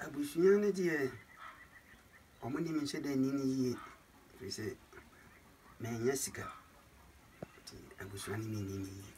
abusuane de omoni mi se de nini ye we say na nya sika ti abusuane mi nini ye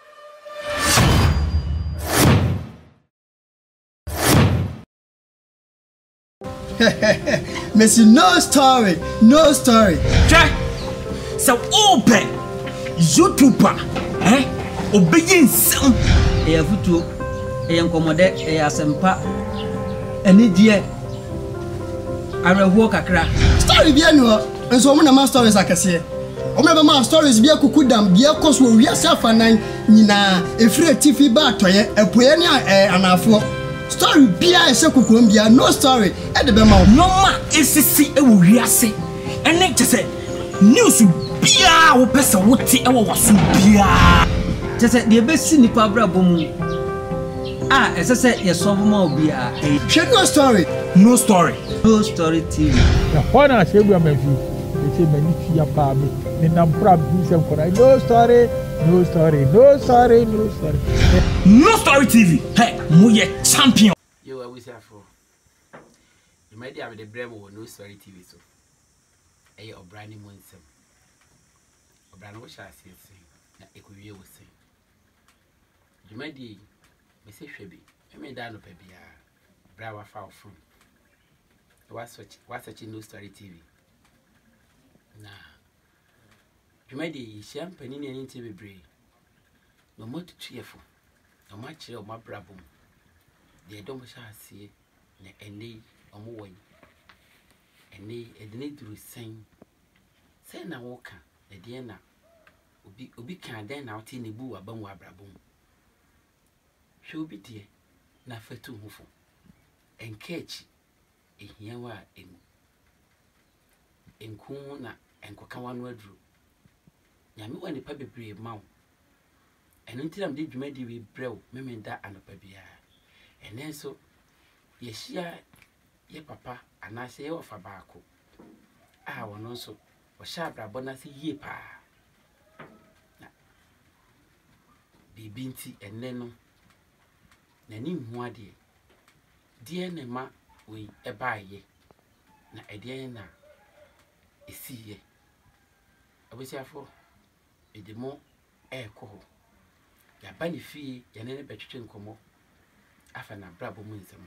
Messi, no story. Check. So open YouTuber, obeying some. Futu, Comode, Asempa, and Idia. I will walk a crack. Story bien, and so many more stories I can see. Remember my stories be a kukudam, be a cause we are self and nina, a free TV back to a poenia and a four. Story be a sekukumbia, no story at the Bema. No ma is see a wiase, and then just say news be a person would see our was be. Just the best cynical brabum. As I said, yes, some more be a. Share no story. No story TV. When I say we are maybe, they say many tea baby. The number do some for no story TV. Hey, Muye champion. You are with her for. You might have the brave or no story TV so. A or brandy Winsome. Or brand what shall I say? Equivia will say. You might be Mrs. Shabby. I made down a baby. Bravo foul from. What's such a new story TV? Nah. You might be champagne in an interview brave. No more too cheerful. No much of my bravo. They don't shall see and they are more. And they need to sing. Say na walker, the Diana. Ubi can then out in the boo above brabum. She'll be dear, na for too muffle. And catch a yawa in Kuna and Cocawan wardrobe. Yami when the puppy brave mount. And until I'm did ready with brew, memen that and a baby. And then so, yes, ye papa, and I say off a barco. I will also, or sharp rabonasi ye pa. Be binty and neno. Nani mwadi. Dear Nema, we a buy ye. Na a dear na, a see ye. I wish therefore, a de more air coho. Ya bani fee, ya nene between como. Afana brabo munsam.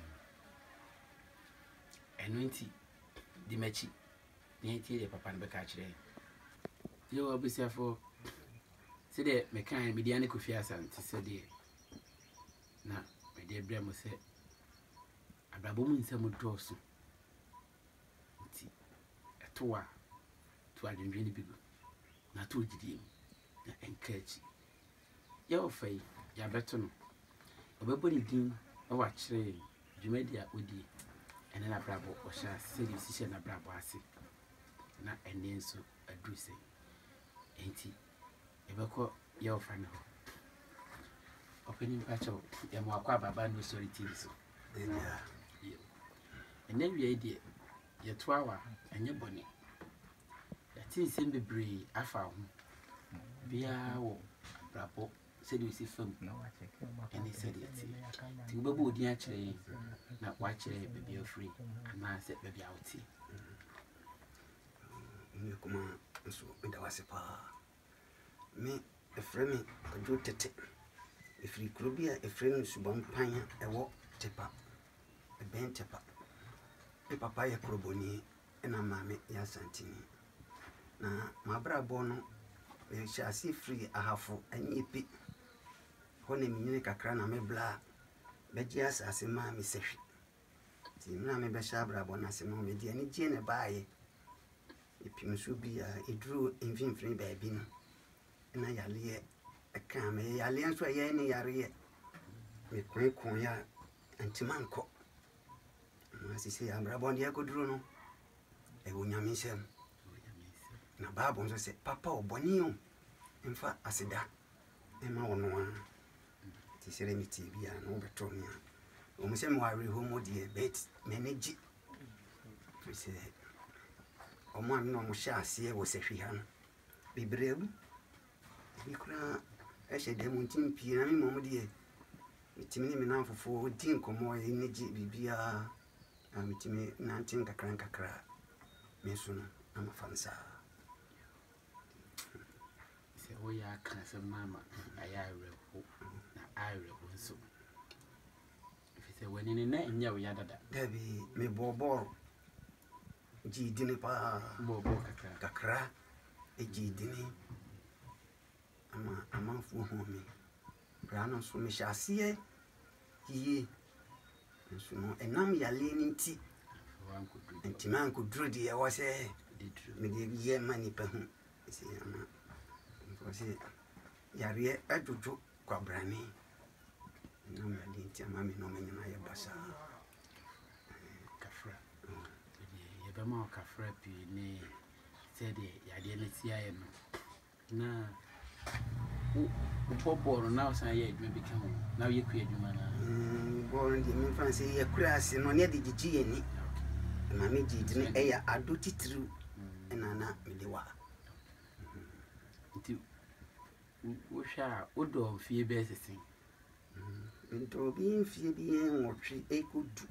Enunti di mechi. Nienti de papa no beka kire. Yo abusia for. Se de mekan mediane kofi asante se de. Na me de bra mo se abrabo munsam doso. Nti etoa to adwendwene bigu. Na to gidiem. Na enkachi. Yo fai ya beto no. Obebodi din o wa kire dwumadi a odi ene na brabo o sha serious she na brabo ase na ene nso aduse enti ebeko ye ofa ne ho opening pacho ya mo akwa baba no story TV so ene wie die ye to awa enye bone ya tin sem bebre afa ho bia wo brabo said you see film and he said it to babu di actually na watch baby free and I said baby out me kuma so inda wase pa me e frame ko jo tete e free krobia e frame subon panya e wo tepa e ben tepa e papa ya kroboni e na mame ya santini na mabra bono e shasi free ahafo anyipi hone minyene kakra na me bla beji asase ma me sehwe ti na me be shabra bona se no me di ani je ne baaye epim so bi a eduru mfimfini baabi no na yale e kan me yale nso ye ne yare me kwekon ya antimanko na sisi ya bra bon dia koduru no e wonyame nsem na babo nso se papa oboni o mfa aseda e ma wono a ti seremiti bia no beto nia o mse mo ari homo die bet manage se o mo amino mo sha ase wo se hwi ha no bibrebu bikura e she dem ntin pie na mi mo die mitimi ni me na fofo din komo e neji bibia ametimi nantin kakra me so no ama fansa se wo ya kan se mama aya reho na areho nso fi se wani ne na nya wo ya dada dabi me bobo jidini pa bobo kakra jidini ama fu ho me brano so me hyase yi nso no enam yale ni nti nti man ko duro de wo se me de ye mani pa hu se ama ko se yare ajojo kwa brani enam yale nti ama me no me nyina ye basa kafra ye ba ma kafra pi ne se de yade ne tia ye no na boro na osan ye adwuma bi kan na ye ku adwuma na boro ndi me fan se ye kura ase no ne de gigi ye ni ma me gigi ne e ya ado titru na me de wa nti wo sha o do fie be sesin nto bi fie bi en wotwe e kodu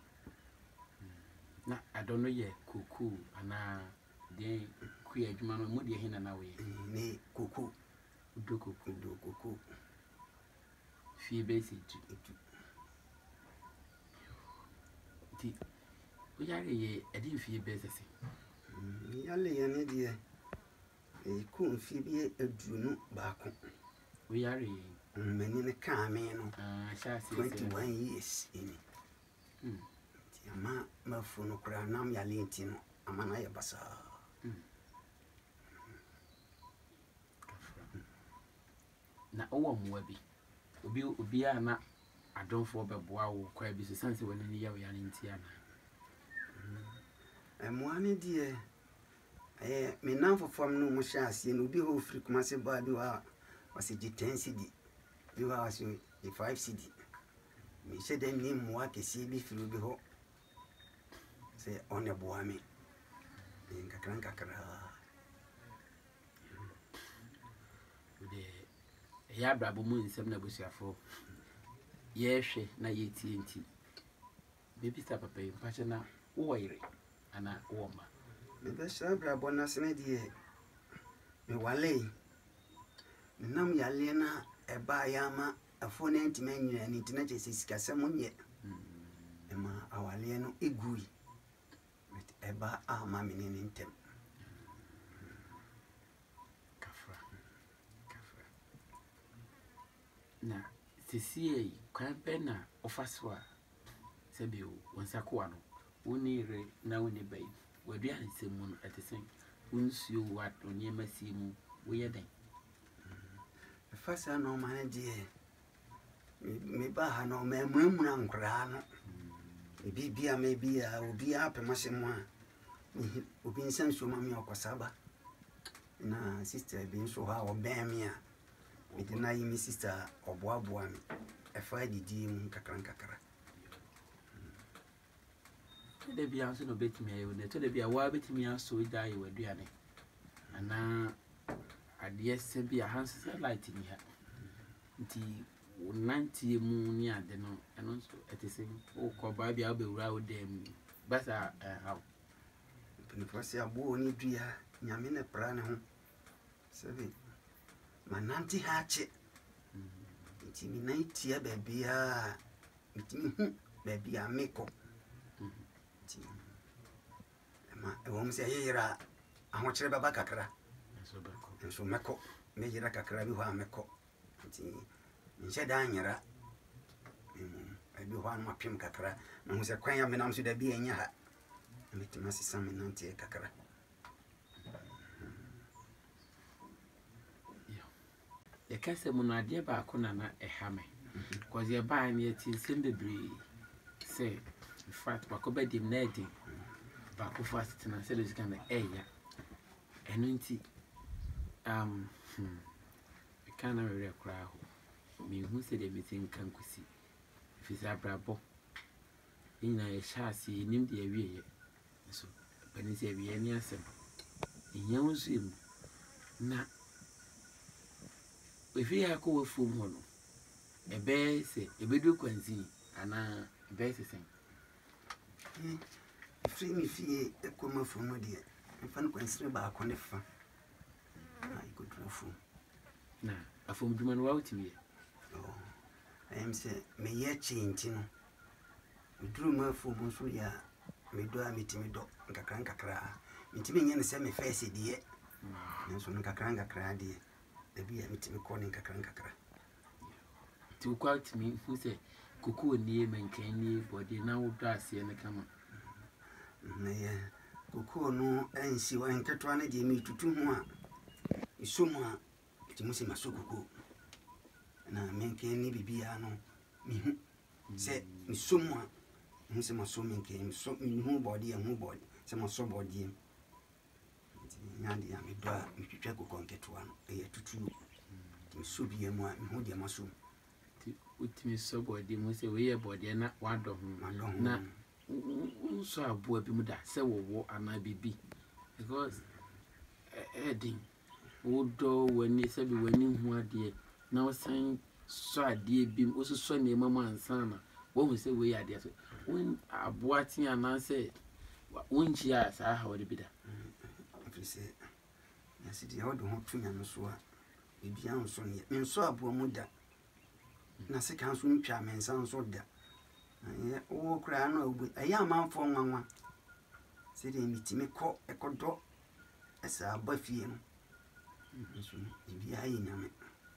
na adono ye kuku ana de ku adwuma no mo de hina na we ne kuku Doko fie besi tu ti o yare ye edi fie besi se yale ye ne de e ku fie bi adunu ba ko o yare mani ne ka me no sha se 21 years ini ti ama mafu no kura nam yale nti no ama na ye basa na owo mwa bi obi a na adonfo beboa wo kwa bi so sanse wani ni ya ya nti ana mwa ne de me nan fofom no mo sha ase no bi ho firi kuma se ba bi wa wase gi 10 cd bi wa wase gi 5 cd me se den ni mwa kesi bi firi bi ho se one boa me kakra de ya brabo mu nsem na busuafo ye hwe na ye tie nti baby star papa yi pache na wo yire ana wo ma me be sha brabo na sene die me wale nam yale na e ba ya ma afo na ntime nyina ni tina che sika sem nye ma awale no egui e ba ama me ni ntem na sisi kwa bena ofaswa sebe wonsako ano woni re na woni bai wadu ansemu no atesen wonsuo wat onye masimu wo yeden fasa no manaje me ba ha no me mramura nkra no bibia me bia obi apemase mo a obi nsan so ma me okosaba na sister bi nso ha oben me a me de na yimi sister oboaboa me efa didi mu kakra de bia so no betimi ayo ne to de bia wa betimi aso da ye waduane ana ade se bia hanse light ni ha nti wonantie mu ni ade no eno so etese o ko ba bia obewura o dem basa how penifasi abo ni dua nyame ne pra ne ho sebe mananti hache nti mi na itia babia mitimi hu babia meko nti ma ewo mse yira ahokyere baba kakra so meko me yira kakra bi ho ameko nti nche da anyara abi ho an mapem kakra na hu se kwan ya menam so da bi enya ha mitima sisa menanti kakra ye kase mu no ade ba ko na na ehame cause ye ba na ye tinsem bebre say in fact ba ko bedim na edi ba ko fast na say lose kan eya eno nti kana we rekra ho mi hu se de metin kan kusi fisa brabo ina ye shasi nim de awie so bani se awie ni asem enyan so em na efi ya ko wafum ho no ebe se ebedu kwanzi ana ebe se sen free me fee a comma from no dear. If I'm considered back on the farm, I could draw from. Now, a phone woman wrote to me. Oh, I am say, may yet change, you know. We drew my phone, so ya, me do a meeting dog, Kakranka cry. Meeting in the semi face, dear. And so Kakranka cry, dear. There be a meeting calling Kakranka cry. To quote me, who said, Cuckoo near Mancani, body now dress in the camera. Nay, Cuckoo no, and she went Catwana de me to 2 more. Is so more, it must be my so cuckoo. And I make any bibiano. Me said, Miss Summa, who said my swimming came, so in who body and who body, some so body. Yandy, I may draw, if you check on get one, a year to 2. So be a more, who dear mushroom. With me so body, must say, we are body and not one of them. Now, so a boy be muda, so war and I be because Edding would do when you said when you dear. Now saying so a dear beam also so near mamma and son. What we say we are there. When a boating and I said, when she asked, I how to be there. If you say, yes, it is all the whole thing and so on. Maybe I'm so near. And so a poor mother. Nasi can swim charm and sound so that. Oh, cry no, a young man for 1. Sitting meeting me call a condo as a boy fear. If you are in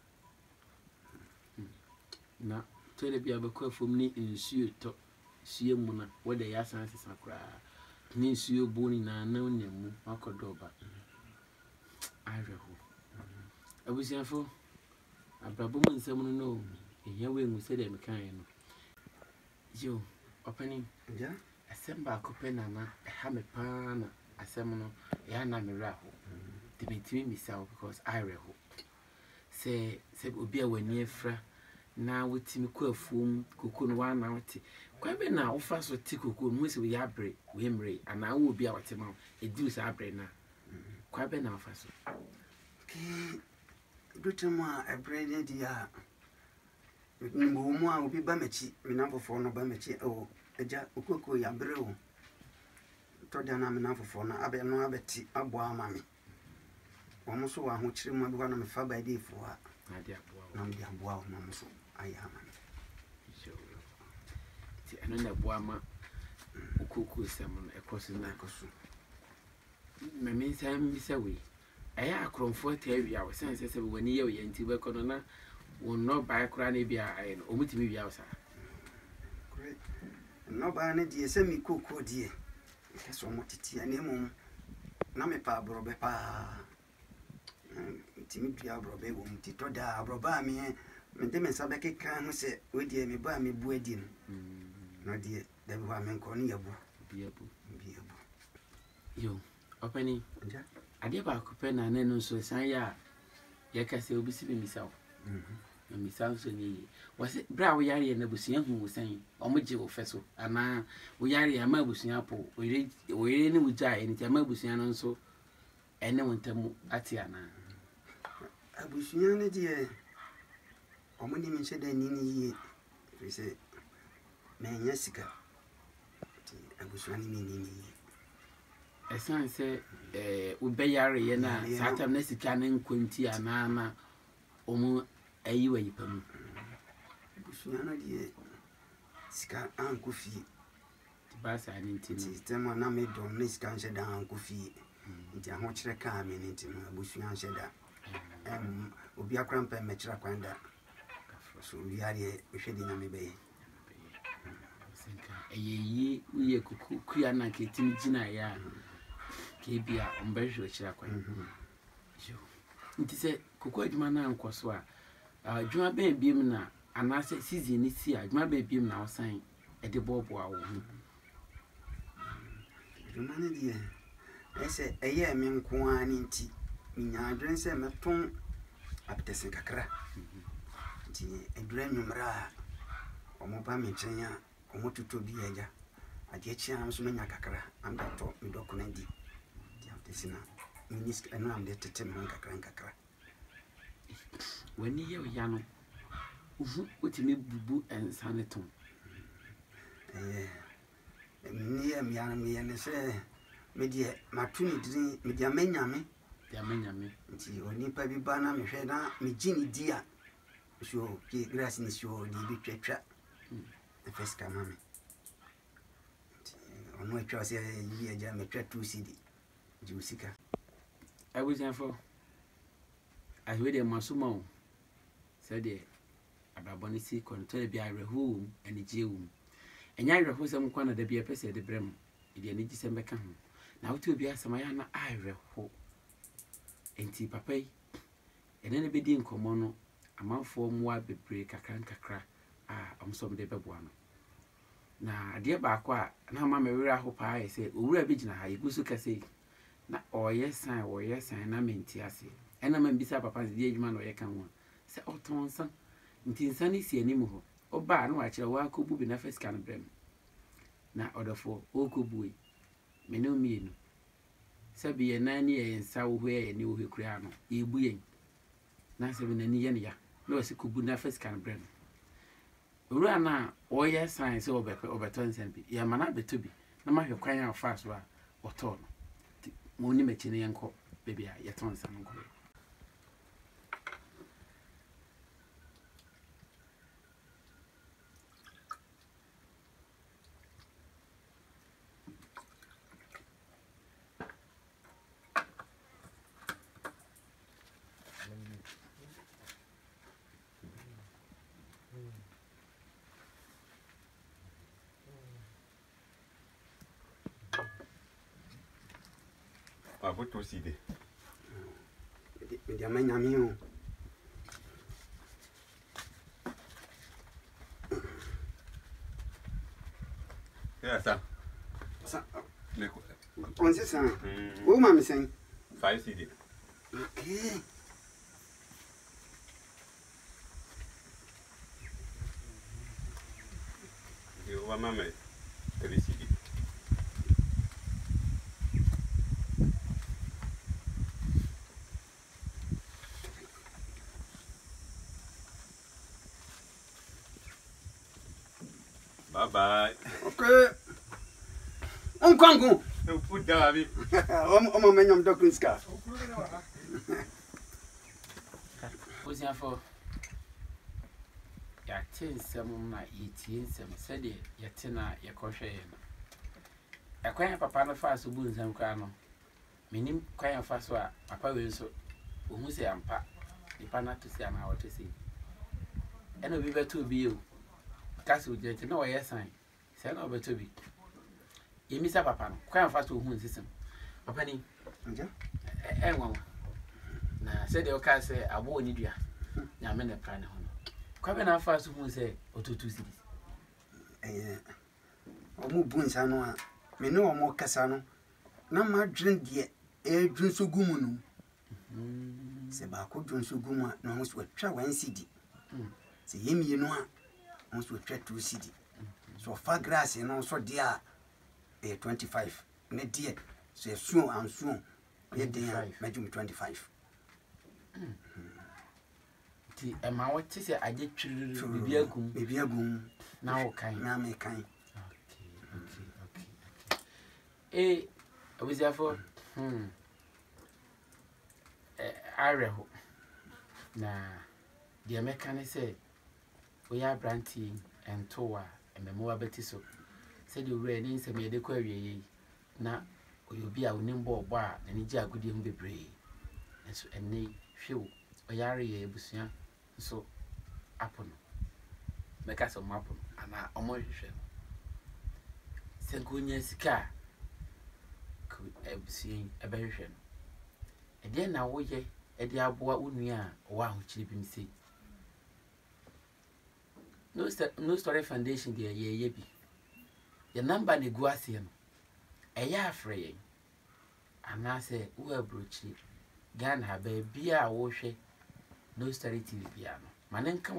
Now, tell the be a call from me in Sue to see Mona, where the asses are cry. Means you bony and no name, Uncle Doba. I reho. I was here for a baboon, someone know. And here we said them kind. You opening, yeah, a semba copenana, a hammer pan, a seminal, yana me raho. The between myself because I reho. Say, would be a when near fra. Now with Timmy Quaffum, cocoon 1 hour. Quite now, fast with Tico, Miss we are break, Wimray, and I will be our Timon, a deuce our brain now. Quite now, fast. Good to my a braided dear. More will be Bamachi, number 4 no Bamachi, oh, a jack, Ukoko, ya brew. Todana number 4 no Abbe no Abbeti, Abwa mammy. Almost one which remember one of my far by day for her. My dear boy, Namdia Boa, Mamma, I am. And then a boama, Ukuku salmon, a crossing like a soup. My means I miss away. I are from 40 hours since I said when you and Tibaconana will not buy a cranny beer and omit me outside. Great. No banner, dear, send me cook, dear. That's so much tea and name. Namepa, Brobepa. Timothy Abrobe, Tito da, Brobami, and them and Sabaki can say, we dear me buy me buedin. No dear, the woman calling your book. Be able. You, opening. I did about Copen and then so say, ya can say, will be seeing myself. And Miss Samson, was it Brow Yari and the Bussian who was saying, Omaji Fessel, and now we are a Mabusian apple. We really would die, and it's a Mabusian so, and no one tell me Atiana. I wish you an idea. Omani said, I need ye. Say, Man, Jessica. I was running in a son said, Ubeyari and I, Saturn Nessican, Quinty, and Anna, Omo, a you a pum. Bushana, dear. Scar Uncle Fee. The bass I need to system on a made on this cancer down Uncle Fee. It's a much recalming into Bushian Shedda. Will be a cramp and metra quanda. So we are here, we should in a bay. A ye, we a cuckoo, Kiana, Kitty, Gina, ya. Kibia, umbrella, Chakwan. It is a cuckoo, man, and Quaswa. Juma Bay beam now, and I say, season is here. Juma Bay beam now, sign at the Bob Wow. Romani, dear. I say, a year, men, Kwan in tea. Mina dress a maton up the Sincacra. A dream ra or Mobami China or what to be a. I get chance to Minacacra and that talk me document. The sinner, Minis and I'm the Tetemanca Crancacra. When you Yano, what you mean, boo and Sanaton. Near deɛ me ne sɛ me deɛ matu ne dini me deɛ manyame nti onipa bi ba na mehwɛ na megye ne di a so ke grass ne so de bi twatwa the first come me ono atwa sɛ yi agya metwa 2 cd je usika I was there for I read a masuma said the ababonisi control be a home and a jeum and I reho some corner de be a person at the brem in the December come now to be a samayana I reho and tea papay and then a bit in common a month for more be break a crack some de babuano. Now, dear Bakwa, now mamma Mary hope I say, Ura Bijna, I go so say, na yes, I mean Tiasi, and I'm beside Papa's dear man or I can one. Say, oh, Tonson, until Sunny see any more. Oh, barn, watch a walk who be never scan them. Now, order for Okubui, me no mean. Sabi a 9 years and sour where a new Criano, ye buing. Nancy in any yenia, no, as a kubu never scan them. Rana, or yes, science over 20 cents. Ya mana be to be. No matter crying out fast or torn. Money machine and cop, baby, I yet on some. Put to see the Mediamaniamio. Yes, sir. On this side, oh, mammy saying 5 CD. Okay. You were mamma 3 CD. Bye. Okay. On Kwango. Put down. Oh, my young doctor's car. What's your for? Yatin some night eating some said it, Yatina, your crochet. A quiet papa no fast wounds and crano. Meaning quiet fast wa, Papa will so, who say I'm pa, the pana to say an hour to see. And we were to be you. Castle did no yes sign. Send over to be. You miss a papa, quite fast to whom system. A penny, and one. Now, said the occur say, I won't need you. Now, men a plan on. Quite enough fast to whom say, or 2 cities. Or more boons, I know. Me no more Cassano. No more drink yet, a drink so gumunu. Sebako drink so guma, no one's with try 1 CD. Say him, you know. Once we try 2 CD. So far grass and also dear 25. Ne dear, so soon and soon. Ye dear, imagine 25. And my what is it? I did maybe a goon. Now kind. Now me kind. Okay. I was therefore. I reho. Nah, the American said. We are brandy and toa and memoir betiso. Said you ran in some made a query. Now, you'll be our nimble bar and a good young baby. And so, and nay, few, or yari, busian, so upon. Make us a map and our emotion. Sanguinia's car could have seen a version. And then now, we a dear boy, unia, wow, chipping say. No story foundation there, ye be. Your number negotiation. A ya fraying. And I say, well, broochie. Gan have a beer wash. No story TV piano. My name come.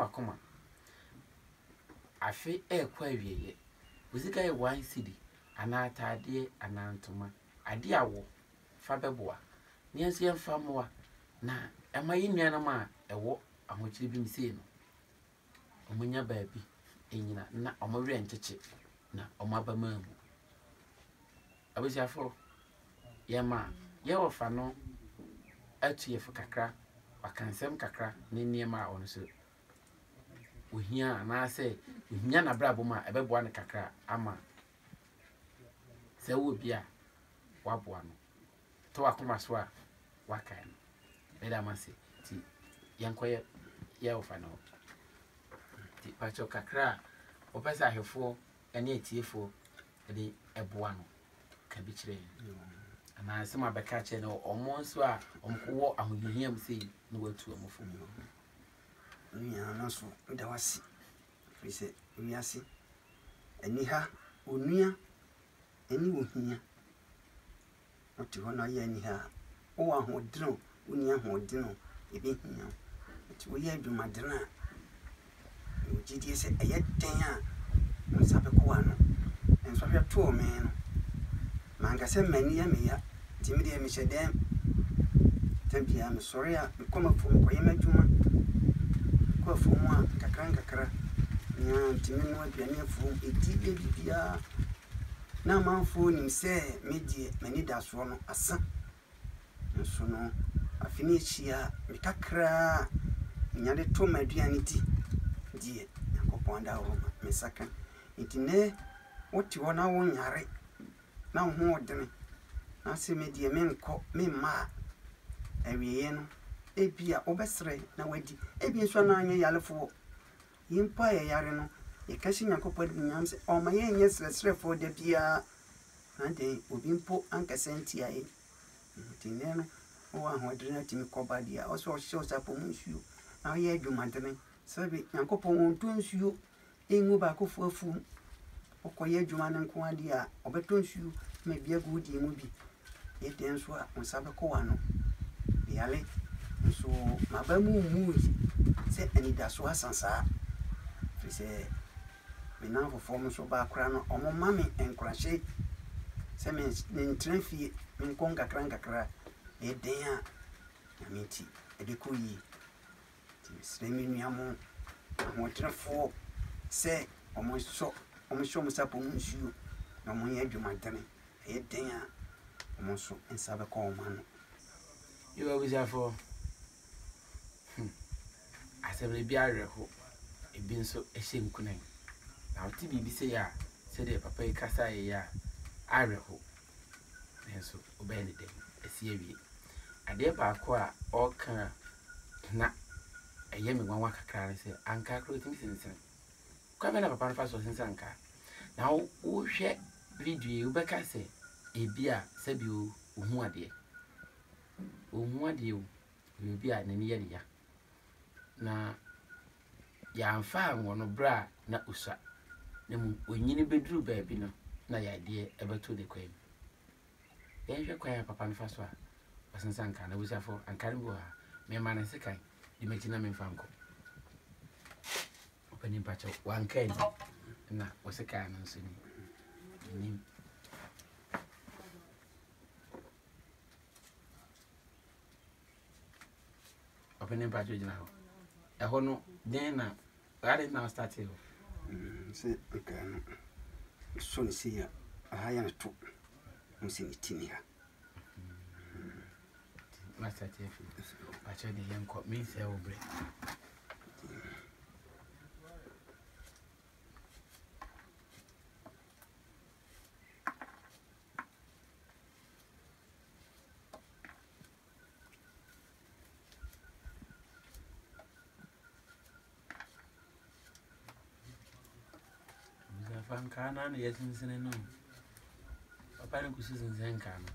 I feel a quavy ye. Was it a wine city? An idea, an antoma. A dear war. Faberboa. Nancy and Famoa. Now, am I in Yanama? A walk on which you've been seeing. Omunya baby, na omori encheche na omaba mamu abusiafo yema ye ofa no atuye fo kakra wakansem kakra ne niema a ono so ohia na se ohia na brabo ma ebeboa ne kakra ama se wo bia waboa no to wakoma so a wakan me da ma se ti yankoye ye ofa no ti pacho kakra opesa ahefo ene etiefo de eboa no ka bi kire ana se ma beka che no omo nso a omko ahohiam sei no watu omfo nya na so da wasi fi se wiase ani ha onua ani wohia oti ho na ye ani ha o wa ho dino onia ho dino ebe hia oti wo ye adwuma dina o gidi se eye den a nsabe ko wa no enso hwe to me no manga se mani ya me ya timi de me hyedem tabia me sori a me koma fo ko ye madwuma ko fo mu a kakra nya timi no aduane fo edi bibia na manfo nim se medie mani da so no asa nso no afini chia me kakra nya de to maduane ti die yakopon da wo me saka intine woti wona wo nyare na ho odene na se medie me nko me ma awiye no ebia obesre na wadi ebia nso na anya yalefo yimpa ya yare no ye kashi yakopon nyam se o ma ye nye sresre fo de bia ande obi mpo ankasenti aye intine no o ahodene timi koba dia o so sapo munsuo na ye adwumadene sabi yakopon onto nsuo engu ba ko fuafu okoye adwuma ne nko ade a obeto nsuo me bia gudi mu bi ye den so a onsabe ko wa no yale so mabamu mu se anida so asansa fi se me na fofo so ba kra no omo mame enkrahye se me ntrafie me nkonga kra e den a amiti e de koyi ti se me nuamo mo trafo se omo show mo sapo nsuo na mo ye adwuma dane e den a omo so ensabe ko ma no you always have for asebe bi areho ebi nso ehye nkunan na oti bibi se ya se de papa ikasa ya areho nso obey ne dem esi awie ade ba ko a oka na eye me nwanwa kakra se anka kro timi sinsin kwa me na papa no fa so sinsin anka na wo hwe video u beka se ebi a se bi ohu ade o ebi a nani ye ya na ya amfa wono bra na usa na mu onyini bedru baabi no na ya de ebeto de kwam ye hwe kwa papa no fa so a wasensan kan na busafo ankare bo ha me ma na sekan di mechina me fanko opani pacho wankan na wasekan no so ni opani pacho jina ho e ho no den na gari na start here se kan so ni sia haya na to musini tini ha master chef pacho de yanko mi se obre Kana na yesinsin no papa ne kusisin sen kana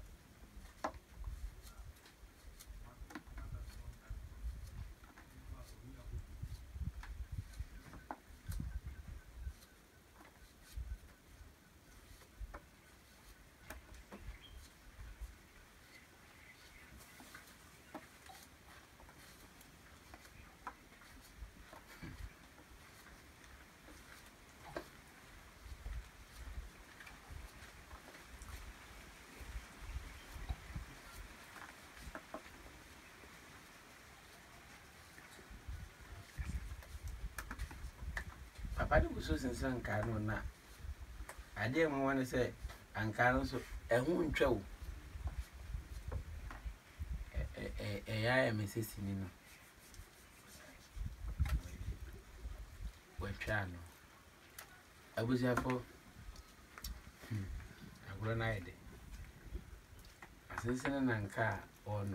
papa de kusisin sen kana na ade mo wane se Anka so ehu ntwa wo. Ya mesesi ni no. Wetwa no. Abusiafo. Agora na yede. Asensene na nka ono.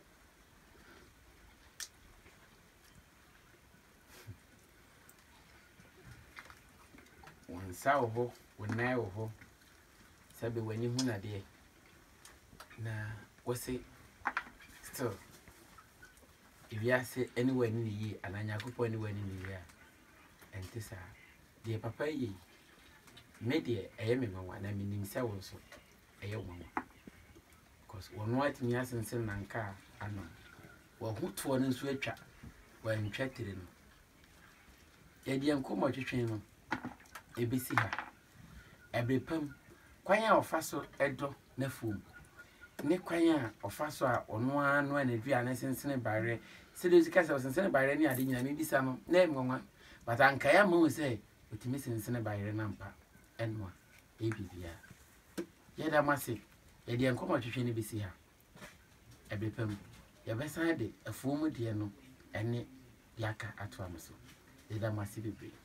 Wansa wo, wonai wo. Sabe wani hu na de. Na wose still if you say anywhere in the year and I could put anywhere in the year and this dear papa ye media I am one I mean himself also a young one because one white me as and send and car and no well who to one in sweater when chatted in Yadian come out to train a busy her every pum quite our faso edo na fool. Ne kwanya ofaso a ono anu na aduane sensene bare se de zika se sensene bare ni ade nyina me bisa no na emwanwa but anka ya ma se otimi sensene bare na mpa enwa e bibia ye da mase ye de enkomo twetwe ne bisi ha ebepam ye besan de afuomu de no ene yaka ato amso ye da mase bebre